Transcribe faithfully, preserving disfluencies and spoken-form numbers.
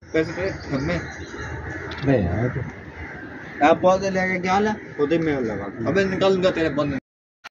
पैसे पे घर में नहीं यार आप पौधे लेके क्या ला खुद ही में लगा अबे निकल गया तेरे बंद